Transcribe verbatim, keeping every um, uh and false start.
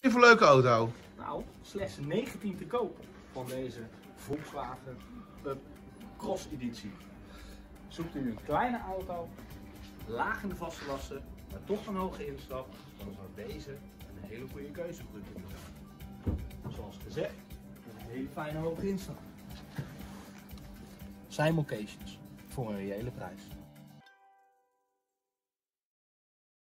Even een leuke auto. Nou, slechts negentien te kopen van deze Volkswagen Up Cross editie. Zoekt u een kleine auto, laag in de vaste lasten, maar toch een hoge instap, dan zou deze een hele goede keuze voor u kunnen zijn. Zoals gezegd, een hele fijne hoge instap. Simulcations voor een reële prijs.